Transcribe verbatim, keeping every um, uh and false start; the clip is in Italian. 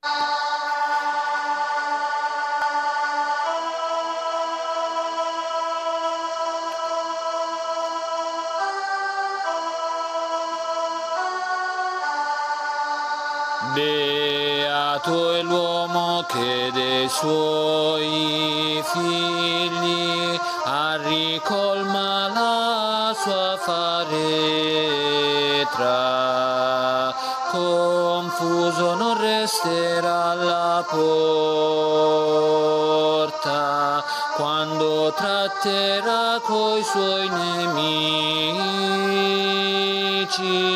Beato è l'uomo che dei suoi figli arricolma la sua faretra, confuso non resterà alla porta, quando tratterà coi suoi nemici.